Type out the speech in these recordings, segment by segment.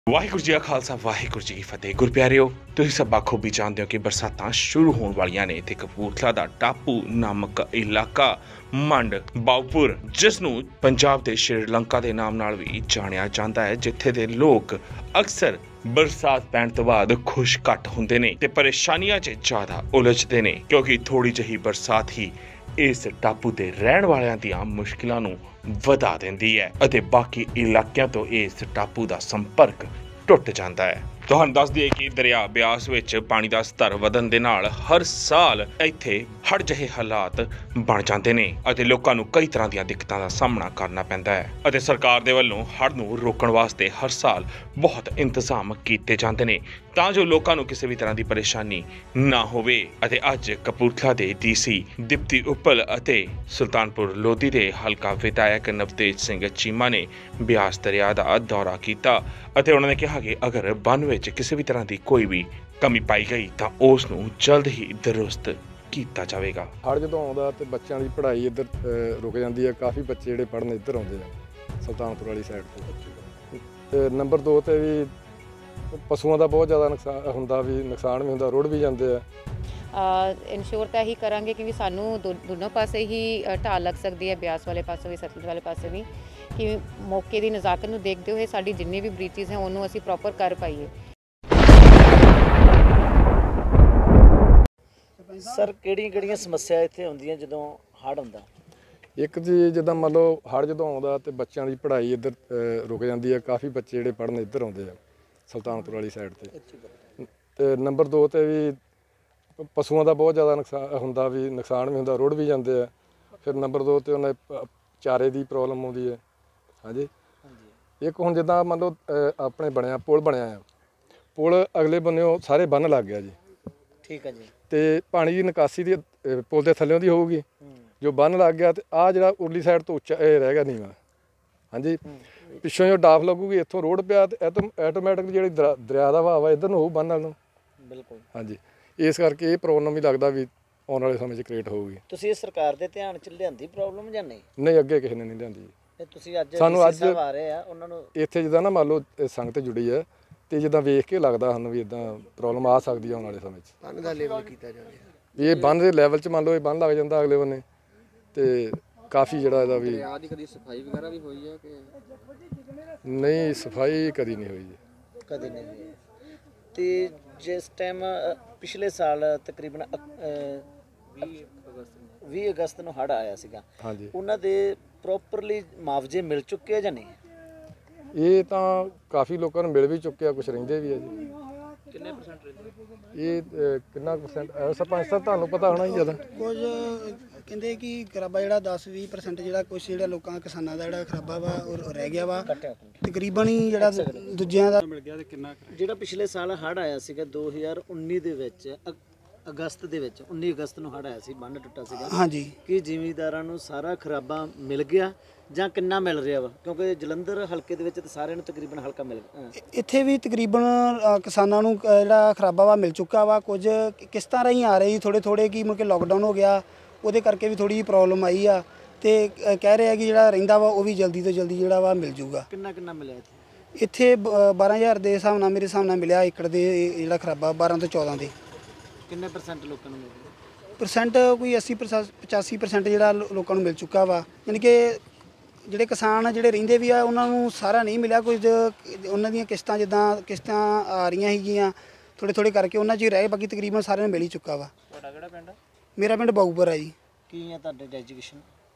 वाहिगुरू जी का खालसा वाहिगुरू जी की फतेह। गुरप्यारिओ, तुसीं सब बाखूबी जानते हो कि बरसातां शुरू होने वालियां ने ते कपूरथला दा टापू नामक इलाका मंड बाउपुर जिसनूं पंजाब दे श्रीलंका दे नाम नाल भी जाणिया जांदा है, जिथे दे लोक अक्सर बरसात पैण तो बाद खुश घट हुंदे ने ते परेशानियां च ज्यादा उलझदे ने, क्योंकि थोड़ी जही बरसात ही इस टापू दे रहण वालियां दियां मुश्किलां नूं ਵਧਾ ਦਿੰਦੀ ਹੈ ਅਤੇ ਬਾਕੀ ਇਲਾਕਿਆਂ ਤੋਂ ਇਸ ਟਾਪੂ ਦਾ ਸੰਪਰਕ ਟੁੱਟ ਜਾਂਦਾ ਹੈ। ਤੁਹਾਨੂੰ ਦੱਸ ਦਈਏ ਕਿ ਦਰਿਆ ਬਿਆਸ ਵਿੱਚ ਪਾਣੀ ਦਾ ਸਤਰ ਵਧਣ ਦੇ ਨਾਲ ਹਰ ਸਾਲ ਇੱਥੇ ਹੜ੍ਹ ਜਿਹੇ ਹਾਲਾਤ ਬਣ ਜਾਂਦੇ ਨੇ ਅਤੇ ਲੋਕਾਂ ਨੂੰ ਕਈ ਤਰ੍ਹਾਂ ਦੀਆਂ ਦਿੱਕਤਾਂ ਦਾ ਸਾਹਮਣਾ ਕਰਨਾ ਪੈਂਦਾ ਹੈ ਅਤੇ ਸਰਕਾਰ ਦੇ ਵੱਲੋਂ ਹੜ੍ਹ ਨੂੰ ਰੋਕਣ ਵਾਸਤੇ ਹਰ ਸਾਲ ਬਹੁਤ ਇੰਤਜ਼ਾਮ ਕੀਤੇ ਜਾਂਦੇ ਨੇ ਤਾਂ ਜੋ ਲੋਕਾਂ ਨੂੰ ਕਿਸੇ ਵੀ ਤਰ੍ਹਾਂ ਦੀ ਪਰੇਸ਼ਾਨੀ ਨਾ ਹੋਵੇ। ਅਤੇ ਅੱਜ ਕਪੂਰਥਲਾ ਦੇ ਡੀਸੀ ਦਿਪਤੀ ਉੱਪਲ ਅਤੇ ਸੁਲਤਾਨਪੁਰ ਲੋਧੀ ਦੇ ਹਲਕਾ ਵਿਧਾਇਕ ਨਵਤੇਜ ਸਿੰਘ ਚੀਮਾ ਨੇ ਬਿਆਸ ਦਰਿਆ ਦਾ ਦੌਰਾ ਕੀਤਾ ਅਤੇ ਉਹਨਾਂ ਨੇ ਕਿਹਾ ਕਿ ਅਗਰ ਬੰਨ ਵਿੱਚ ਕਿਸੇ ਵੀ ਤਰ੍ਹਾਂ ਦੀ ਕੋਈ ਵੀ ਕਮੀ ਪਾਈ ਗਈ ਤਾਂ ਉਸ ਨੂੰ ਜਲਦ ਹੀ ਦਰੁਸਤ ਕੀਤਾ ਜਾਵੇਗਾ। ਹੜ੍ਹ ਜਦੋਂ ਆਉਂਦਾ ਤੇ ਬੱਚਿਆਂ ਦੀ ਪੜ੍ਹਾਈ ਇੱਧਰ ਰੁਕ ਜਾਂਦੀ ਹੈ। ਕਾਫੀ ਬੱਚੇ ਜਿਹੜੇ ਪੜ੍ਹਨ ਇੱਧਰ ਆਉਂਦੇ ਆ ਸੁਲਤਾਨਪੁਰ ਵਾਲੀ ਸਾਈਡ ਤੇ ਨੰਬਰ 2 ਤੇ ਵੀ ਪਸ਼ੂਆਂ ਦਾ ਬਹੁਤ ਜ਼ਿਆਦਾ ਨੁਕਸਾਨ ਵੀ ਹੁੰਦਾ, ਰੁੜ ਵੀ ਜਾਂਦੇ ਆ। ਇਨਸ਼ੋਰ ਤਾਂ ਇਹੀ ਕਰਾਂਗੇ ਕਿਉਂਕਿ ਸਾਨੂੰ ਦੋਨੋਂ ਪਾਸੇ ਹੀ ਢਾਲ ਲੱਗ ਸਕਦੀ ਹੈ, ਬਿਆਸ ਵਾਲੇ ਪਾਸੇ ਵੀ ਸਤਲੁਜ ਵਾਲੇ ਪਾਸੇ ਵੀ, ਕਿ ਮੌਕੇ ਦੀ ਨਜ਼ਾਕਤ ਨੂੰ ਦੇਖਦੇ ਹੋਏ ਸਾਡੀ ਜਿੰਨੀ ਵੀ ਬ੍ਰੀਚਿਸ ਹੈ ਉਹਨੂੰ ਅਸੀਂ ਪ੍ਰੋਪਰ ਕਰ ਪਾਈਏ। ਸਰ ਕਿਹੜੀਆਂ ਸਮੱਸਿਆ ਇੱਥੇ ਆਉਂਦੀਆਂ ਜਦੋਂ ਹੜ੍ਹ ਹੁੰਦਾ? ਇੱਕ ਜੀ ਜਿੱਦਾਂ ਮੰਨ ਲਓ ਹੜ੍ਹ ਜਦੋਂ ਆਉਂਦਾ ਤੇ ਬੱਚਿਆਂ ਦੀ ਪੜ੍ਹਾਈ ਇੱਧਰ ਰੁਕ ਜਾਂਦੀ ਹੈ। ਕਾਫੀ ਬੱਚੇ ਜਿਹੜੇ ਪੜ੍ਹਨ ਇੱਧਰ ਆਉਂਦੇ ਆ ਸੁਲਤਾਨਪੁਰ ਵਾਲੀ ਸਾਈਡ ਤੇ ਨੰਬਰ 2 ਤੇ ਵੀ ਪਸ਼ੂਆਂ ਦਾ ਬਹੁਤ ਜ਼ਿਆਦਾ ਨੁਕਸਾਨ ਵੀ ਹੁੰਦਾ, ਰੁੜ ਵੀ ਜਾਂਦੇ ਆ। ਫਿਰ ਨੰਬਰ 2 ਤੇ ਉਹਨਾਂ ਚਾਰੇ ਦੀ ਪ੍ਰੋਬਲਮ ਆਉਂਦੀ ਹੈ। ਹਾਂਜੀ, ਇੱਕ ਹੁਣ ਜਿੱਦਾਂ ਮੰਨ ਲਓ ਆਪਣੇ ਪੁਲ ਬਣਿਆ ਆ, ਪੁਲ ਅਗਲੇ ਬੰਨਿਓ ਸਾਰੇ ਬੰਨ ਲੱਗ ਗਿਆ ਜੀ। ਠੀਕ ਹੈ ਜੀ। ਤੇ ਪਾਣੀ ਦੀ ਨਿਕਾਸੀ ਦੀ ਪੁਲ ਦੇ ਥੱਲਿਓਂ ਦੀ ਹੋਊਗੀ, ਜੋ ਬੰਨ ਲੱਗ ਗਿਆ ਤੇ ਆਹ ਜਿਹੜਾ ਉਰਲੀ ਸਾਈਡ ਤੋਂ ਉੱਚਾ ਇਹ ਰਹਿ ਗਿਆ ਨੀਵਾਂ। ਹਾਂਜੀ, ਪਿੱਛੋਂ ਜੋ ਡਾਫ ਲੱਗੂਗੀ ਇੱਥੋਂ ਰੋਡ ਪਿਆ ਤੇ ਆਟੋਮੈਟਿਕ ਜਿਹੜੀ ਦਰਿਆ ਦਾ ਵਹਾਅ ਇੱਧਰ ਨੂੰ ਹੋਊ ਬੰਨ ਨਾਲ ਨੂੰ। ਬਿਲਕੁਲ। ਹਾਂਜੀ, ਇਸ ਕਰਕੇ ਇਹ ਪ੍ਰੋਬਲਮ ਵੀ ਲੱਗਦਾ ਵੀ ਆਉਣ ਵਾਲੇ ਸਮੇਂ 'ਚ ਕ੍ਰੀਏਟ ਹੋਊਗੀ। ਤੁਸੀਂ ਇਹ ਸਰਕਾਰ ਦੇ ਧਿਆਨ 'ਚ ਲਿਆਂਦੀ ਪ੍ਰੋਬਲਮ ਜਾਂ ਨਹੀਂ? ਨਹੀਂ, ਅੱਗੇ ਕਿਸੇ ਨੇ ਨਹੀਂ ਲਿਆਂਦੀ। ਤੁਸੀਂ ਅੱਜ ਸਾਨੂੰ ਅੱਜ ਆ ਰਹੇ ਆ ਉਹਨਾਂ ਨੂੰ ਇੱਥੇ ਜਿੱਦਾਂ ਨਾ ਮੰਨ ਲਓ ਸੰਗਤ ਜੁੜੀ ਹੈ ਤੇ ਜਿੱਦਾਂ ਵੇਖ ਕੇ ਲੱਗਦਾ ਸਾਨੂੰ ਵੀ ਇਦਾਂ ਪ੍ਰੋਬਲਮ ਆ ਸਕਦੀ ਹੈ ਆਉਣ ਵਾਲੇ ਸਮੇਂ 'ਚ। ਬੰਨ ਦਾ ਲੈਵਲ ਕੀਤਾ ਜਾਵੇ, ਇਹ ਬੰਨ ਦੇ ਲੈਵਲ 'ਚ ਮੰਨ ਲਓ ਇਹ ਬੰਨ ਲੱਗ ਜਾਂਦਾ ਅਗਲੇ ਬੰਨੇ ਤੇ ਕਾਫੀ ਜਿਹੜਾ ਇਹਦਾ ਵੀ ਦਰਿਆ ਦੀ ਕਦੀ ਸਫਾਈ ਵਗੈਰਾ ਵੀ ਹੋਈ ਹੈ ਕਿ ਨਹੀਂ? ਸਫਾਈ ਕਦੀ ਨਹੀਂ ਹੋਈ ਜੀ, ਕਦੇ ਨਹੀਂ ਹੋਈ। ਤੇ ਜਿਸ ਟਾਈਮ ਪਿਛਲੇ ਸਾਲ ਤਕਰੀਬਨ 20 ਅਗਸਤ ਨੂੰ ਹੜ੍ਹ ਆਇਆ ਸੀਗਾ, ਹਾਂਜੀ, ਉਹਨਾਂ ਦੇ ਪ੍ਰੋਪਰਲੀ ਮੁਆਵਜ਼ੇ ਮਿਲ ਚੁੱਕੇ ਆ ਜਾਂ ਨਹੀਂ? ਇਹ ਤਾਂ ਕਾਫੀ ਲੋਕਾਂ ਨੂੰ ਮਿਲ ਵੀ ਚੁੱਕਿਆ, ਕੁਝ ਰਹਿੰਦੇ ਵੀ ਆ ਜੀ। ਕਿੰਨੇ ਪਰਸੈਂਟ ਰਹਿੰਦੇ? ਇਹ ਕਿੰਨਾ ਪਰਸੈਂਟ ਸਰਪੰਚ ਸਾਹਿਬ ਤੁਹਾਨੂੰ ਪਤਾ ਹੋਣਾ ਹੀ ਜ਼ਿਆਦਾ। ਕੁਝ ਕਹਿੰਦੇ ਕਿ ਖਰਾਬਾ ਜਿਹੜਾ 10-20% ਜਿਹੜਾ ਕੁਝ ਜਿਹੜਾ ਲੋਕਾਂ ਕਿਸਾਨਾਂ ਦਾ ਜਿਹੜਾ ਖਰਾਬਾ ਵਾ ਉਹ ਰਹਿ ਗਿਆ ਵਾ, ਤਕਰੀਬਨ ਹੀ ਜਿਹੜਾ ਦੂਜਿਆਂ ਦਾ ਮਿਲ ਗਿਆ। ਤੇ ਕਿੰਨਾ ਜਿਹੜਾ ਪਿਛਲੇ ਸਾਲ ਹੜ੍ਹ ਆਇਆ ਸੀਗਾ 2019 ਦੇ ਵਿੱਚ ਅਗਸਤ ਦੇ ਵਿੱਚ 19 ਅਗਸਤ ਨੂੰ ਹੜ੍ਹ ਆਇਆ ਸੀ, ਬੰਨ ਟੁੱਟਾ ਸੀਗਾ। ਹਾਂਜੀ, ਕਿ ਜ਼ਿਮੀਂਦਾਰਾਂ ਨੂੰ ਸਾਰਾ ਖਰਾਬਾ ਮਿਲ ਗਿਆ ਜਾਂ ਕਿੰਨਾ ਮਿਲ ਰਿਹਾ ਵਾ? ਕਿਉਂਕਿ ਜਲੰਧਰ ਹਲਕੇ ਦੇ ਵਿੱਚ ਤਾਂ ਸਾਰਿਆਂ ਨੂੰ ਤਕਰੀਬਨ ਹਲਕਾ ਮਿਲ ਇੱਥੇ ਵੀ ਤਕਰੀਬਨ ਕਿਸਾਨਾਂ ਨੂੰ ਜਿਹੜਾ ਖਰਾਬਾ ਵਾ ਮਿਲ ਚੁੱਕਾ ਵਾ। ਕੁਝ ਕਿਸ਼ਤਾਂ ਰਾਹੀਂ ਆ ਰਹੀ ਥੋੜੇ ਕਿ ਮੁੜ ਕੇ ਲੋਕਡਾਊਨ ਹੋ ਗਿਆ, ਉਹਦੇ ਕਰਕੇ ਵੀ ਥੋੜੀ ਪ੍ਰੋਬਲਮ ਆਈ ਆ ਤੇ ਕਹਿ ਰਹੇ ਆ ਕਿ ਜਿਹੜਾ ਰਹਿੰਦਾ ਵਾ ਉਹ ਵੀ ਜਲਦੀ ਤੋਂ ਜਲਦੀ ਜਿਹੜਾ ਵਾ ਮਿਲ ਜੂਗਾ। ਕਿੰਨਾ ਮਿਲਿਆ ਇੱਥੇ 12,000 ਦੇ ਹਿਸਾਬ ਨਾਲ ਮੇਰੇ ਹਿਸਾਬ ਨਾਲ ਮਿਲਿਆ ਏਕੜ ਦੇ ਜਿਹੜਾ ਖਰਾਬਾ 12 ਤੋਂ 14 ਦੇ। ਕਿੰਨੇ ਪਰਸੈਂਟ ਲੋਕਾਂ ਨੂੰ ਮਿਲ ਗਿਆ? ਪਰਸੈਂਟ ਕੋਈ 80-85% ਜਿਹੜਾ ਲੋਕਾਂ ਨੂੰ ਮਿਲ ਚੁੱਕਾ ਵਾ। ਯਾਨੀ ਕਿ ਜਿਹੜੇ ਕਿਸਾਨ ਜਿਹੜੇ ਰਹਿੰਦੇ ਵੀ ਆ ਉਹਨਾਂ ਨੂੰ ਸਾਰਾ ਨਹੀਂ ਮਿਲਿਆ, ਕੁਝ ਉਹਨਾਂ ਦੀਆਂ ਕਿਸ਼ਤਾਂ ਜਿੱਦਾਂ ਕਿਸ਼ਤਾਂ ਆ ਰਹੀਆਂ ਸੀਗੀਆਂ ਥੋੜੇ ਕਰਕੇ ਉਹਨਾਂ 'ਚ ਹੀ ਰਹਿ, ਬਾਕੀ ਤਕਰੀਬਨ ਸਾਰਿਆਂ ਨੂੰ ਮਿਲ ਹੀ ਚੁੱਕਾ ਵਾ। ਤੁਹਾਡਾ ਕਿਹੜਾ ਪਿੰਡ? ਮੇਰਾ ਪਿੰਡ ਬਾਊਪੁਰ ਆ ਜੀ। ਕੀ ਆ ਤੁਹਾਡੇ ਐਜੂਕੇਸ਼ਨ?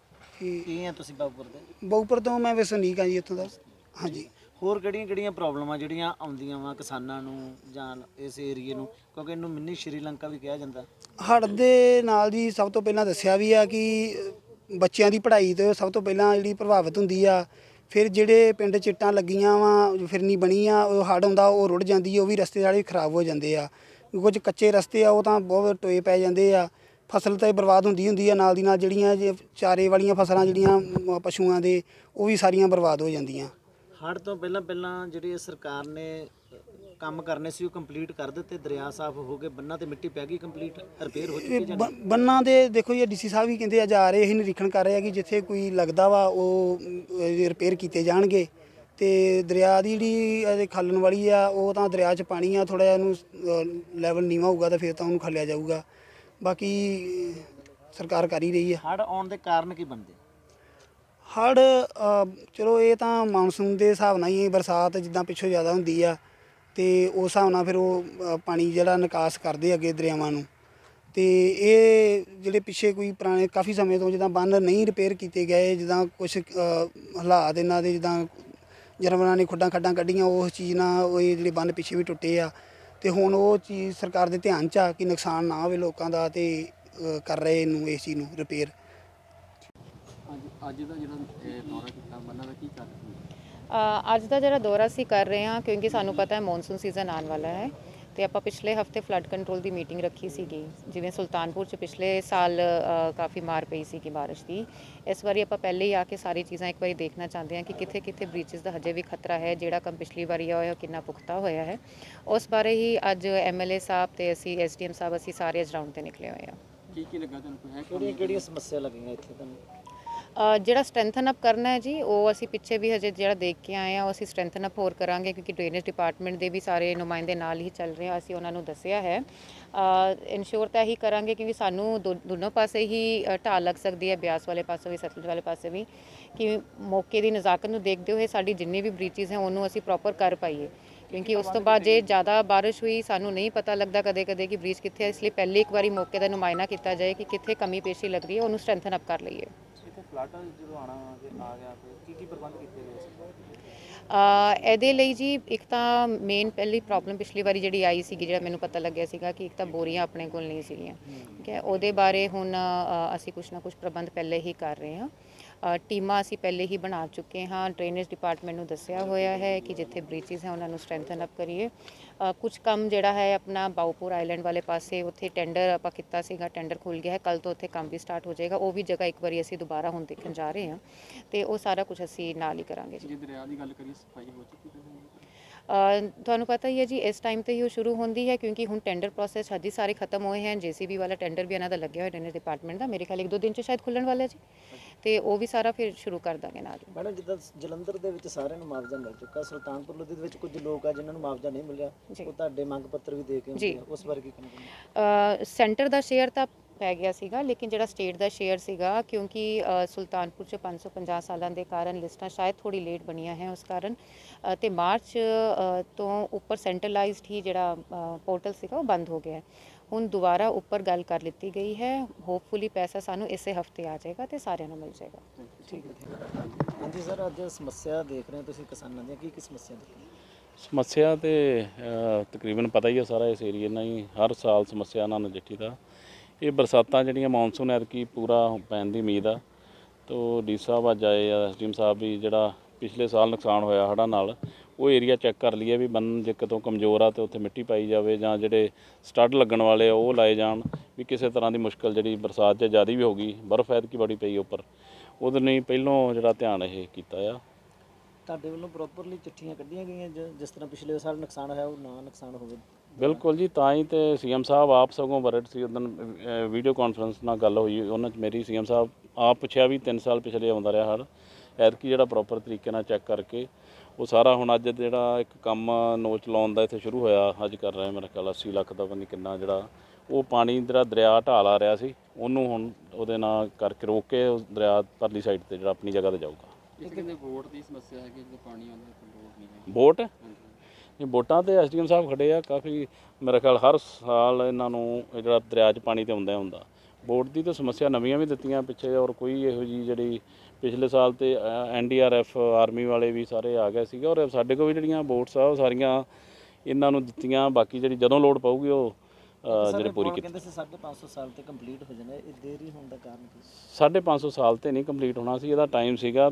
ਕੀ ਆ ਤੁਸੀਂ ਬਾਊਪੁਰ ਦੇ? ਬਾਊਪੁਰ ਤੋਂ ਮੈਂ ਵਸਨੀਕ ਆ ਜੀ ਇੱਥੋਂ ਦਾ। ਹਾਂਜੀ, ਹੋਰ ਕਿਹੜੀਆਂ ਪ੍ਰੋਬਲਮਾਂ ਜਿਹੜੀਆਂ ਆਉਂਦੀਆਂ ਵਾ ਕਿਸਾਨਾਂ ਨੂੰ ਜਾਂ ਇਸ ਏਰੀਏ ਨੂੰ, ਕਿਉਂਕਿ ਇਹਨੂੰ ਮਿੰਨੀ ਸ਼੍ਰੀਲੰਕਾ ਵੀ ਕਿਹਾ ਜਾਂਦਾ? ਹੜ੍ਹ ਦੇ ਨਾਲ ਜੀ ਸਭ ਤੋਂ ਪਹਿਲਾਂ ਦੱਸਿਆ ਵੀ ਆ ਕਿ ਬੱਚਿਆਂ ਦੀ ਪੜ੍ਹਾਈ ਤੇ ਸਭ ਤੋਂ ਪਹਿਲਾਂ ਜਿਹੜੀ ਪ੍ਰਭਾਵਿਤ ਹੁੰਦੀ ਆ। ਫਿਰ ਜਿਹੜੇ ਪਿੰਡ ਚਿੱਟਾਂ ਲੱਗੀਆਂ ਵਾ, ਫਿਰਨੀ ਬਣੀ ਆ, ਉਹ ਹੜ੍ਹ ਆਉਂਦਾ ਉਹ ਰੁੜ ਜਾਂਦੀ, ਉਹ ਵੀ ਰਸਤੇ ਸਾਰੇ ਖਰਾਬ ਹੋ ਜਾਂਦੇ ਆ। ਕੁਝ ਕੱਚੇ ਰਸਤੇ ਆ ਉਹ ਤਾਂ ਬਹੁਤ ਟੋਏ ਪੈ ਜਾਂਦੇ ਆ। ਫਸਲ ਤਾਂ ਬਰਬਾਦ ਹੁੰਦੀ ਆ, ਨਾਲ ਦੀ ਨਾਲ ਜਿਹੜੀਆਂ ਚਾਰੇ ਵਾਲੀਆਂ ਫਸਲਾਂ ਜਿਹੜੀਆਂ ਪਸ਼ੂਆਂ ਦੇ ਉਹ ਵੀ ਸਾਰੀਆਂ ਬਰਬਾਦ ਹੋ ਜਾਂਦੀਆਂ। ਹੜ੍ਹ ਤੋਂ ਪਹਿਲਾਂ ਜਿਹੜੀ ਸਰਕਾਰ ਨੇ ਕੰਮ ਕਰਨੇ ਸੀ ਉਹ ਕੰਪਲੀਟ ਕਰ ਦਿੱਤੇ, ਦਰਿਆ ਸਾਫ਼ ਹੋ ਗਏ, ਬੰਨਾਂ ਤੇ ਮਿੱਟੀ ਪੈ ਗਈ, ਕੰਪਲੀਟ ਰਿਪੇਅਰ ਹੋ ਚੁੱਕੀ ਜਾਂ ਬੰਨਾਂ ਦੇ ਦੇਖੋ ਜੀ ਡੀਸੀ ਸਾਹਿਬ ਵੀ ਕਹਿੰਦੇ ਆ ਜਾ ਰਹੇ, ਇਹ ਨਿਰੀਖਣ ਕਰ ਰਹੇ ਆ ਕਿ ਜਿੱਥੇ ਕੋਈ ਲੱਗਦਾ ਵਾ ਉਹ ਰਿਪੇਅਰ ਕੀਤੇ ਜਾਣਗੇ ਤੇ ਦਰਿਆ ਦੀ ਜਿਹੜੀ ਇਹਦੇ ਖਾਲਣ ਵਾਲੀ ਆ ਉਹ ਤਾਂ ਦਰਿਆ 'ਚ ਪਾਣੀ ਆ, ਥੋੜ੍ਹਾ ਜਿਹਾ ਇਹਨੂੰ ਲੈਵਲ ਨੀਵਾਂ ਹੋਊਗਾ ਤਾਂ ਫਿਰ ਤਾਂ ਉਹਨੂੰ ਖਾਲਿਆ ਜਾਊਗਾ। ਬਾਕੀ ਸਰਕਾਰ ਕਰ ਹੀ ਰਹੀ ਆ। ਹੜ੍ਹ ਆਉਣ ਦੇ ਕਾਰਨ ਕੀ ਬਣਦੇ? ਹੜ੍ਹ ਚਲੋ ਇਹ ਤਾਂ ਮਾਨਸੂਨ ਦੇ ਹਿਸਾਬ ਨਾਲ ਹੀ, ਬਰਸਾਤ ਜਿੱਦਾਂ ਪਿੱਛੋਂ ਜ਼ਿਆਦਾ ਹੁੰਦੀ ਆ ਤੇ ਉਸ ਹਿਸਾਬ ਨਾਲ ਫਿਰ ਉਹ ਪਾਣੀ ਜਿਹੜਾ ਨਿਕਾਸ ਕਰਦੇ ਅੱਗੇ ਦਰਿਆਵਾਂ ਨੂੰ। ਤੇ ਇਹ ਜਿਹੜੇ ਪਿੱਛੇ ਕੋਈ ਪੁਰਾਣੇ ਕਾਫੀ ਸਮੇਂ ਤੋਂ ਜਿੱਦਾਂ ਬੰਨ੍ਹ ਨਹੀਂ ਰਿਪੇਅਰ ਕੀਤੇ ਗਏ, ਜਿੱਦਾਂ ਕੁਛ ਹਾਲਾਤ ਇਹਨਾਂ ਦੇ ਜਿੱਦਾਂ ਜਾਨਵਰਾਂ ਨੇ ਖੱਡਾਂ ਕੱਢੀਆਂ, ਉਸ ਚੀਜ਼ ਨਾਲ ਉਹ ਇਹ ਜਿਹੜੇ ਬੰਨ੍ਹ ਪਿੱਛੇ ਵੀ ਟੁੱਟੇ ਆ। ਤੇ ਹੁਣ ਉਹ ਚੀਜ਼ ਸਰਕਾਰ ਦੇ ਧਿਆਨ 'ਚ ਆ ਕਿ ਨੁਕਸਾਨ ਨਾ ਹੋਵੇ ਲੋਕਾਂ ਦਾ, ਤੇ ਕਰ ਰਹੇ ਇਹਨੂੰ ਇਸ ਚੀਜ਼ ਨੂੰ ਰਿਪੇਅਰ। ਅੱਜ ਦਾ ਜਿਹੜਾ ਦੌਰਾ ਕੀਤਾ ਬੰਨਾਂ ਦਾ ਕੀ ਕਾਰਨ? ਅੱਜ ਦਾ ਜਿਹੜਾ ਦੌਰਾ ਅਸੀਂ ਕਰ ਰਹੇ ਹਾਂ ਕਿਉਂਕਿ ਸਾਨੂੰ ਪਤਾ ਹੈ ਮੌਨਸੂਨ ਸੀਜ਼ਨ ਆਉਣ ਵਾਲਾ ਹੈ ਤੇ ਆਪਾਂ ਪਿਛਲੇ ਹਫਤੇ ਫਲੱਡ ਕੰਟਰੋਲ ਦੀ ਮੀਟਿੰਗ ਰੱਖੀ ਸੀਗੀ। ਜਿਵੇਂ ਸੁਲਤਾਨਪੁਰ 'ਚ ਪਿਛਲੇ ਸਾਲ ਕਾਫੀ ਮਾਰ ਪਈ ਸੀ ਕਿ ਬਾਰਿਸ਼ ਦੀ, ਇਸ ਵਾਰੀ ਆਪਾਂ ਪਹਿਲੇ ਹੀ ਆ ਕੇ ਸਾਰੀ ਚੀਜ਼ਾਂ ਇੱਕ ਵਾਰੀ ਦੇਖਣਾ ਚਾਹੁੰਦੇ ਹਾਂ ਕਿ ਕਿੱਥੇ ਕਿੱਥੇ ਬ੍ਰੀਚਿਸ ਦਾ ਹਜੇ ਵੀ ਖਤਰਾ ਹੈ, ਜਿਹੜਾ ਕੰਮ ਪਿਛਲੀ ਵਾਰੀ ਹੋਇਆ ਉਹ ਕਿੰਨਾ ਪੁਖਤਾ ਹੋਇਆ ਹੈ। ਉਸ ਬਾਰੇ ਹੀ ਅੱਜ MLA ਸਾਹਿਬ ਤੇ ਅਸੀਂ SDM ਸਾਹਿਬ ਅਸੀਂ ਸਾਰੇ ਅੱਜ ਰਾਊਂਡ ਤੇ ਨਿਕਲੇ ਹੋਏ ਹਾਂ। ਕੀ ਲੱਗਾ ਤੁਹਾਨੂੰ? ਕੋਈ ਹੈ ਕਿਹੜੀਆਂ ਸਮੱਸਿਆ ਲੱਗੀਆਂ ਇੱਥੇ ਤੁਹਾਨੂੰ? ਜਿਹੜਾ ਸਟਰੈਂਥਨ ਅਪ ਕਰਨਾ ਹੈ ਜੀ, ਉਹ ਅਸੀਂ ਪਿੱਛੇ ਵੀ ਹਜੇ ਜਿਹੜਾ ਦੇਖ ਕੇ ਆਏ ਹਾਂ ਉਹ ਅਸੀਂ ਸਟਰੈਂਥਨ ਅਪ ਹੋਰ ਕਰਾਂਗੇ ਕਿਉਂਕਿ ਡਰੇਨੇਜ ਡਿਪਾਰਟਮੈਂਟ ਦੇ ਵੀ ਸਾਰੇ ਨੁਮਾਇੰਦੇ ਨਾਲ ਹੀ ਚੱਲ ਰਹੇ ਆ। ਅਸੀਂ ਉਹਨਾਂ ਨੂੰ ਦੱਸਿਆ ਹੈ ਇਨਸ਼ੋਰ ਤਾਂ ਇਹੀ ਕਰਾਂਗੇ ਕਿਉਂਕਿ ਸਾਨੂੰ ਦੋਨੋਂ ਪਾਸੇ ਹੀ ਢਾਲ ਲੱਗ ਸਕਦੀ ਹੈ, ਬਿਆਸ ਵਾਲੇ ਪਾਸੇ ਵੀ ਸਤਲੁਜ ਵਾਲੇ ਪਾਸੇ ਵੀ, ਕਿ ਮੌਕੇ ਦੀ ਨਜ਼ਾਕਤ ਨੂੰ ਦੇਖਦੇ ਹੋਏ ਸਾਡੀ ਜਿੰਨੀ ਵੀ ਬ੍ਰੀਚਿਸ ਹੈ ਉਹਨੂੰ ਅਸੀਂ ਪ੍ਰੋਪਰ ਕਰ ਪਾਈਏ। ਕਿਉਂਕਿ ਉਸ ਤੋਂ ਬਾਅਦ ਜੇ ਜ਼ਿਆਦਾ ਬਾਰਿਸ਼ ਹੋਈ ਸਾਨੂੰ ਨਹੀਂ ਪਤਾ ਲੱਗਦਾ ਕਦੇ ਕਿ ਬ੍ਰੀਚ ਕਿੱਥੇ ਹੈ, ਇਸ ਲਈ ਪਹਿਲੇ ਇੱਕ ਵਾਰੀ ਮੌਕੇ ਦਾ ਨੁਮਾਇਨਾ ਕੀਤਾ ਜਾਏ ਕਿ ਕਿੱਥੇ ਕਮੀ ਪੇਸ਼ੀ ਲੱਗ ਰਹੀ ਹੈ, ਉਹਨੂੰ ਸਟਰੈਂਥਨ ਅਪ ਕਰ ਲਈਏ। ਫਲੱਡ ਜਦੋਂ ਆ ਗਿਆ ਤੇ ਕੀ ਪ੍ਰਬੰਧ ਕੀਤੇ ਗਏ ਸੀ? ਇਹਦੇ ਲਈ ਜੀ ਇੱਕ ਤਾਂ ਮੇਨ ਪਹਿਲੀ ਪ੍ਰੋਬਲਮ ਪਿਛਲੀ ਵਾਰੀ ਜਿਹੜੀ ਆਈ ਸੀਗੀ, ਜਿਹੜਾ ਮੈਨੂੰ ਪਤਾ ਲੱਗਿਆ ਸੀਗਾ ਕਿ ਇੱਕ ਤਾਂ ਬੋਰੀਆਂ ਆਪਣੇ ਕੋਲ ਨਹੀਂ ਸੀਗੀਆਂ, ਠੀਕ ਹੈ। ਉਹਦੇ ਬਾਰੇ ਹੁਣ ਅਸੀਂ ਕੁਛ ਨਾ ਕੁਛ ਪ੍ਰਬੰਧ ਪਹਿਲੇ ਹੀ ਕਰ ਰਹੇ ਹਾਂ। ਟੀਮਾਂ ਅਸੀਂ ਪਹਿਲੇ ਹੀ ਬਣਾ ਚੁੱਕੇ ਹਾਂ, ਡਰੇਨੇਜ ਡਿਪਾਰਟਮੈਂਟ ਨੂੰ ਦੱਸਿਆ ਹੋਇਆ ਹੈ ਕਿ ਜਿੱਥੇ ਬ੍ਰੀਚਿਸ ਹੈ ਉਹਨਾਂ ਨੂੰ ਸਟਰੈਂਥਨ ਅਪ ਕਰੀਏ। ਕੁਝ ਕੰਮ ਜਿਹੜਾ ਹੈ ਆਪਣਾ ਬਾਉਪੁਰ ਆਈਲੈਂਡ ਵਾਲੇ ਪਾਸੇ ਉੱਥੇ ਟੈਂਡਰ ਆਪਾਂ ਕੀਤਾ ਸੀਗਾ, ਟੈਂਡਰ ਖੁੱਲ੍ਹ ਗਿਆ ਹੈ, ਕੱਲ੍ਹ ਤੋਂ ਉੱਥੇ ਕੰਮ ਵੀ ਸਟਾਰਟ ਹੋ ਜਾਏਗਾ। ਉਹ ਵੀ ਜਗ੍ਹਾ ਇੱਕ ਵਾਰੀ ਅਸੀਂ ਦੁਬਾਰਾ ਹੁਣ ਦੇਖਣ ਜਾ ਰਹੇ ਹਾਂ ਤੇ ਉਹ ਸਾਰਾ ਕੁਝ ਅਸੀਂ ਨਾਲ ਹੀ ਕਰਾਂਗੇ ਜੀ। ਜੇ ਦਰਿਆ ਦੀ ਗੱਲ ਕਰੀਏ, ਸਫਾਈ ਹੋ ਚੁੱਕੀ ਹੈ? ਤੁਹਾਨੂੰ ਪਤਾ ਹੀ ਹੈ ਜੀ ਇਸ ਟਾਈਮ ਤੇ ਹੀ ਉਹ ਸ਼ੁਰੂ ਹੁੰਦੀ ਹੈ ਕਿਉਂਕਿ ਹੁਣ ਟੈਂਡਰ ਪ੍ਰੋਸੈਸ ਹਜੇ ਸਾਰੇ ਖਤਮ ਹੋਏ ਹਨ। JCB ਵਾਲਾ ਟੈਂਡਰ ਵੀ ਇਹਨਾਂ ਦਾ ਲੱਗਿਆ ਹੋਇਆ ਡਰੇਨੇਜ ਡਿਪਾਰਟਮੈਂਟ ਦਾ, ਮੇਰੇ ਖਿਆਲ 1-2 ਦਿਨ 'ਚ ਸ਼ਾਇਦ ਖੁੱਲ੍ਹਣ ਵਾਲਾ ਜੀ, ਤੇ ਉਹ ਵੀ ਸਾਰਾ ਫਿਰ ਸ਼ੁਰੂ ਕਰ ਦਾਂਗੇ ਨਾਲ ਹੀ। ਮੈਡਮ ਜਿੱਦਾਂ ਜਲੰਧਰ ਦੇ ਵਿੱਚ ਸਾਰਿਆਂ ਨੂੰ ਮੁਆਵਜ਼ਾ ਮਿਲ ਚੁੱਕਾ, ਸੁਲਤਾਨਪੁਰ ਲੋਧੀ ਦੇ ਵਿੱਚ ਕੁਝ ਲੋਕ ਆ ਜਿਨ੍ਹਾਂ ਨੂੰ ਮੁਆਵਜ਼ਾ ਨਹੀਂ ਮਿਲਿਆ, ਉਹ ਤੁਹਾਡੇ ਮੰਗ ਪੱਤਰ ਵੀ ਦੇ ਕੇ ਆਉਂਦੇ ਆ, ਉਸ ਬਾਰੇ ਕੀ ਕਹਿਣਾ? ਸੈਂਟਰ ਦਾ ਸ਼ੇਅਰ ਤਾਂ ਪੈ ਗਿਆ ਸੀਗਾ, ਲੇਕਿਨ ਜਿਹੜਾ ਸਟੇਟ ਦਾ ਸ਼ੇਅਰ ਸੀਗਾ ਕਿਉਂਕਿ ਸੁਲਤਾਨਪੁਰ 'ਚ 550 ਸਾਲਾਂ ਦੇ ਕਾਰਨ ਲਿਸਟਾਂ ਸ਼ਾਇਦ ਥੋੜੀ ਲੇਟ ਬਣੀਆਂ ਹੈ, ਉਸ ਕਾਰਨ ਤੇ ਮਾਰਚ ਤੋਂ ਉੱਪਰ ਸੈਂਟਰਲਾਈਜ਼ਡ ਹੀ ਜਿਹੜਾ ਪੋਰਟਲ ਸੀਗਾ ਉਹ ਬੰਦ ਹੋ ਗਿਆ ਹੈ। ਹੁਣ ਦੁਬਾਰਾ ਉੱਪਰ ਗੱਲ ਕਰ ਲਿੱਤੀ ਗਈ ਹੈ, ਹੋਪਫੁਲੀ ਪੈਸਾ ਸਾਨੂੰ ਇਸੇ ਹਫਤੇ ਆ ਜਾਏਗਾ ਤੇ ਸਾਰਿਆਂ ਨੂੰ ਮਿਲ ਜਾਏਗਾ। ਠੀਕ ਹੈ। ਹਾਂਜੀ ਸਰ, ਅੱਜ ਸਮੱਸਿਆ ਦੇਖ ਰਹੇ ਹੋ ਤੁਸੀਂ ਕਿਸਾਨਾਂ ਦੀਆਂ, ਕੀ ਸਮੱਸਿਆ ਦੇਖ ਰਹੇ ਹੋ? ਸਮੱਸਿਆ ਤੇ ਤਕਰੀਬਨ ਪਤਾ ਹੀ ਹੈ ਸਾਰਾ ਇਸ ਏਰੀਏ ਨਾਲ ਹੀ ਹਰ ਸਾਲ ਸਮੱਸਿਆ ਨਾਲ ਨਜਿੱਠੀ ਦਾ। ਇਹ ਬਰਸਾਤਾਂ ਜਿਹੜੀਆਂ ਮੌਨਸੂਨ ਐਤਕੀ ਪੂਰਾ ਪੈਣ ਦੀ ਉਮੀਦ ਆ, ਤੋ ਡੀ ਸਾਹਿਬ ਅੱਜ ਆਏ ਆ, SDM ਸਾਹਿਬ ਵੀ ਜਿਹੜਾ ਪਿਛਲੇ ਸਾਲ ਨੁਕਸਾਨ ਹੋਇਆ ਹੜ੍ਹਾਂ ਨਾਲ ਉਹ ਏਰੀਆ ਚੈੱਕ ਕਰ ਲਈਏ ਵੀ ਬੰਨ ਜੇ ਕਿਤੋਂ ਕਮਜ਼ੋਰ ਆ ਤੇ ਉੱਥੇ ਮਿੱਟੀ ਪਾਈ ਜਾਵੇ ਜਾਂ ਜਿਹੜੇ ਸਟੱਡ ਲੱਗਣ ਵਾਲੇ ਆ ਉਹ ਲਾਏ ਜਾਣ, ਵੀ ਕਿਸੇ ਤਰ੍ਹਾਂ ਦੀ ਮੁਸ਼ਕਲ ਜਿਹੜੀ ਬਰਸਾਤ 'ਚ ਜ਼ਿਆਦਾ ਵੀ ਹੋ ਗਈ, ਬਰਫ਼ ਐਤਕੀ ਬੜੀ ਪਈ ਉੱਪਰ, ਉਹਦੇ ਲਈ ਪਹਿਲੋਂ ਜਿਹੜਾ ਧਿਆਨ ਇਹ ਕੀਤਾ ਆ। ਤੁਹਾਡੇ ਵੱਲੋਂ ਪ੍ਰੋਪਰਲੀ ਚਿੱਠੀਆਂ ਕੱਢੀਆਂ ਗਈਆਂ ਜਿਸ ਤਰ੍ਹਾਂ ਪਿਛਲੇ ਸਾਲ ਨੁਕਸਾਨ ਹੋਇਆ ਉਹ ਨਾ ਨੁਕਸਾਨ ਹੋਵੇ? ਬਿਲਕੁਲ ਜੀ, ਤਾਂ ਹੀ ਤੇ CM ਸਾਹਿਬ ਆਪ ਸਗੋਂ ਵਰਡ ਸੀ ਉਦੋਂ ਵੀਡੀਓ ਕਾਨਫਰੰਸ ਨਾਲ ਗੱਲ ਹੋਈ, ਉਹਨਾਂ 'ਚ ਮੇਰੀ CM ਸਾਹਿਬ ਆਪ ਪੁੱਛਿਆ ਵੀ 3 ਸਾਲ ਪਿਛਲੇ ਆਉਂਦਾ ਰਿਹਾ ਹੜ੍ਹ, ਐਤਕੀ ਜਿਹੜਾ ਪ੍ਰੋਪਰ ਤਰੀਕੇ ਨਾਲ ਚੈੱਕ ਕਰਕੇ ਉਹ ਸਾਰਾ ਹੁਣ ਅੱਜ ਜਿਹੜਾ ਇੱਕ ਕੰਮ ਨੋਚ ਲਾਉਣ ਦਾ ਇੱਥੇ ਸ਼ੁਰੂ ਹੋਇਆ, ਅੱਜ ਕਰ ਰਹੇ ਮੇਰੇ ਖਿਆਲ 80 ਲੱਖ ਦਾ ਬੰਦੀ ਕਿੰਨਾ ਜਿਹੜਾ ਉਹ ਪਾਣੀ ਜਿਹੜਾ ਦਰਿਆ ਢਾਲ ਆ ਰਿਹਾ ਸੀ ਉਹਨੂੰ ਹੁਣ ਉਹਦੇ ਨਾਲ ਕਰਕੇ ਰੋਕ ਕੇ ਉਸ ਦਰਿਆ ਪਰਲੀ ਸਾਈਡ ਤੇ ਜਿਹੜਾ ਆਪਣੀ ਜਗ੍ਹਾ ਤੇ ਜਾਊਗਾ। ਇੱਕ ਕਹਿੰਦੇ ਵੋਟ ਦੀ ਸਮੱਸਿਆ ਹੈ ਕਿ ਜਦੋਂ ਪਾਣੀ ਆਉਂਦਾ ਤਾਂ ਵੋਟ ਨਹੀਂ ਹੈ। ਵੋਟ ਇਹ ਵੋਟਾਂ ਤੇ SDM ਸਾਹਿਬ ਖੜੇ ਆ ਕਾਫੀ, ਮੇਰੇ ਖਿਆਲ ਹਰ ਸਾਲ ਇਹਨਾਂ ਨੂੰ ਜਿਹੜਾ ਦਰਿਆ 'ਚ ਪਾਣੀ ਤੇ ਆਉਂਦਾ ਹੁੰਦਾ। ਵੋਟ ਦੀ ਤਾਂ ਸਮੱਸਿਆ ਨਵੀਆਂ ਵੀ ਦਿੱਤੀਆਂ ਪਿੱਛੇ, ਔਰ ਕੋਈ ਇਹੋ ਜਿਹੀ ਜਿਹੜੀ ਪਿਛਲੇ ਸਾਲ ਤੇ NDRF ਆਰਮੀ ਵਾਲੇ ਵੀ ਸਾਰੇ ਆ ਗਏ ਸੀਗੇ, ਔਰ ਸਾਡੇ ਕੋਲ ਵੀ ਜਿਹੜੀਆਂ ਵੋਟਸ ਆ ਉਹ ਸਾਰੀਆਂ ਇਹਨਾਂ ਨੂੰ ਦਿੱਤੀਆਂ, ਬਾਕੀ ਜਿਹੜੀ ਜਦੋਂ ਲੋੜ ਪਊਗੀ ਉਹ ਜਿਹੜੇ ਪੂਰੀ ਕੀਤੀ। ਕਹਿੰਦੇ ਸੀ 550 ਸਾਲ ਤੇ ਕੰਪਲੀਟ ਹੋ ਜਾਣਾ, ਇਹ ਦੇਰੀ ਹੋਣ ਦਾ ਕਾਰਨ ਕੀ? 550 ਸਾਲ ਤੇ ਨਹੀਂ ਕੰਪਲੀਟ ਹੋਣਾ ਸੀ, ਇਹਦਾ ਟਾਈਮ ਸੀਗਾ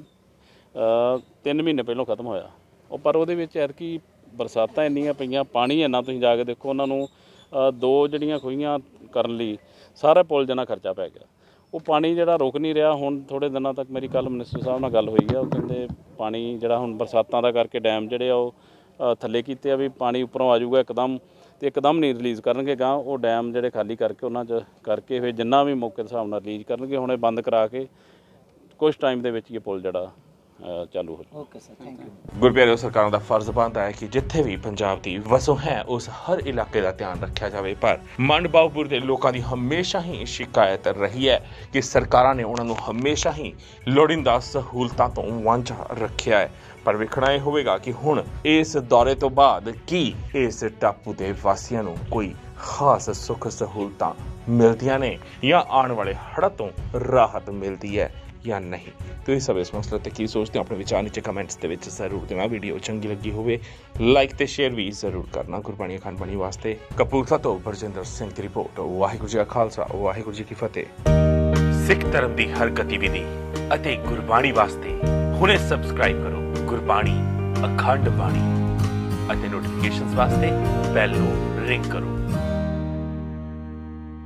3 ਮਹੀਨੇ ਪਹਿਲਾਂ ਖਤਮ ਹੋਇਆ ਉਹ, ਪਰ ਉਹਦੇ ਵਿੱਚ ਐਤਕੀ ਬਰਸਾਤਾਂ ਇੰਨੀਆਂ ਪਈਆਂ, ਪਾਣੀ ਇੰਨਾ, ਤੁਸੀਂ ਜਾ ਕੇ ਦੇਖੋ ਉਹਨਾਂ ਨੂੰ 2 ਜਿਹੜੀਆਂ ਖੂਹੀਆਂ ਕਰਨ ਲਈ ਸਾਰਾ ਪੁੱਲ ਜਿੰਨਾ ਖਰਚਾ ਪੈ ਗਿਆ। ਉਹ ਪਾਣੀ ਜਿਹੜਾ ਰੁਕ ਨਹੀਂ ਰਿਹਾ। ਹੁਣ ਥੋੜ੍ਹੇ ਦਿਨਾਂ ਤੱਕ ਮੇਰੀ ਕੱਲ੍ਹ ਮਿਨਿਸਟਰ ਸਾਹਿਬ ਨਾਲ ਗੱਲ ਹੋਈ ਆ, ਉਹ ਕਹਿੰਦੇ ਪਾਣੀ ਜਿਹੜਾ ਹੁਣ ਬਰਸਾਤਾਂ ਦਾ ਕਰਕੇ ਡੈਮ ਜਿਹੜੇ ਆ ਉਹ ਥੱਲੇ ਕੀਤੇ ਆ, ਵੀ ਪਾਣੀ ਉੱਪਰੋਂ ਆ ਜਾਊਗਾ ਇੱਕਦਮ ਤੇ ਇੱਕਦਮ ਨਹੀਂ ਰਿਲੀਜ਼ ਕਰਨਗੇ ਗਾਂ, ਉਹ ਡੈਮ ਜਿਹੜੇ ਖਾਲੀ ਕਰਕੇ ਉਹਨਾਂ 'ਚ ਕਰਕੇ ਫਿਰ ਜਿੰਨਾ ਵੀ ਮੌਕੇ ਦੇ ਹਿਸਾਬ ਨਾਲ ਰਿਲੀਜ਼ ਕਰਨਗੇ। ਹੁਣ ਇਹ ਬੰਦ ਕਰਾ ਕੇ ਕੁਝ ਟਾਈਮ ਦੇ ਵਿੱਚ ਹੀ ਇਹ ਪੁੱਲ ਜਿਹੜਾ ਚਾਲੂ ਹੋ ਜਾਊ। Okay sir, thank you. ਗੁਰਪਿਆਰਿਓ, ਸਰਕਾਰਾਂ ਦਾ ਫਰਜ਼ ਬਣਦਾ ਹੈ ਕਿ ਜਿੱਥੇ ਵੀ ਪੰਜਾਬ ਦੀ ਵਸੋਂ ਹੈ ਉਸ ਹਰ ਇਲਾਕੇ ਦਾ ਧਿਆਨ ਰੱਖਿਆ ਜਾਵੇ, ਪਰ ਮੰਡ ਬਾਉਪੁਰ ਦੇ ਲੋਕਾਂ ਦੀ ਹਮੇਸ਼ਾ ਹੀ ਸ਼ਿਕਾਇਤ ਰਹੀ ਹੈ ਕਿ ਸਰਕਾਰਾਂ ਨੇ ਉਹਨਾਂ ਨੂੰ ਹਮੇਸ਼ਾ ਹੀ ਲੋੜੀਂਦਾ ਸਹੂਲਤਾਂ ਤੋਂ ਵਾਂਝਾ ਰੱਖਿਆ ਹੈ। ਪਰ ਵੇਖਣਾ ਇਹ ਹੋਵੇਗਾ ਕਿ ਹੁਣ ਇਸ ਦੌਰੇ ਤੋਂ ਬਾਅਦ ਕੀ ਇਸ ਟਾਪੂ ਦੇ ਵਾਸੀਆਂ ਨੂੰ ਕੋਈ ਖਾਸ ਸੁੱਖ ਸਹੂਲਤਾਂ ਮਿਲਦੀਆਂ ਨੇ ਜਾਂ ਆਉਣ ਵਾਲੇ ਹੜ੍ਹਾਂ ਤੋਂ ਰਾਹਤ ਮਿਲਦੀ ਹੈ ਜਾਂ ਨਹੀਂ। ਤੁਸੀਂ ਸਭ ਇਸ ਮਸਲੇ ਤੇ ਕੀ ਸੋਚਦੇ ਹੋ? ਆਪਣੇ ਵਿਚਾਰ ਨੀਚੇ ਕਮੈਂਟਸ ਦੇ ਵਿੱਚ ਜ਼ਰੂਰ ਦੇਣਾ। ਵੀਡੀਓ ਚੰਗੀ ਲੱਗੀ ਹੋਵੇ ਲਾਈਕ ਤੇ ਸ਼ੇਅਰ ਵੀ ਜ਼ਰੂਰ ਕਰਨਾ। ਗੁਰਬਾਣੀ ਅਖੰਡ ਬਾਣੀ ਵਾਸਤੇ ਕਪੂਰਥਲਾ ਤੋਂ ਬਰਜਿੰਦਰ ਸਿੰਘ ਦੀ ਰਿਪੋਰਟ। ਵਾਹਿਗੁਰੂ ਜੀ ਕਾ ਖਾਲਸਾ, ਵਾਹਿਗੁਰੂ ਜੀ ਕੀ ਫਤਿਹ। ਸਿੱਖ ਧਰਮ ਦੀ ਹਰ ਗਤੀਵਿਧੀ ਅਤੇ ਗੁਰਬਾਣੀ ਵਾਸਤੇ ਹੁਣੇ ਸਬਸਕ੍ਰਾਈਬ ਕਰੋ ਗੁਰਬਾਣੀ ਅਖੰਡ ਬਾਣੀ ਅਤੇ ਨੋਟੀਫਿਕੇਸ਼ਨਸ ਵਾਸਤੇ ਬੈਲ ਨੂੰ ਰਿੰਗ ਕਰੋ।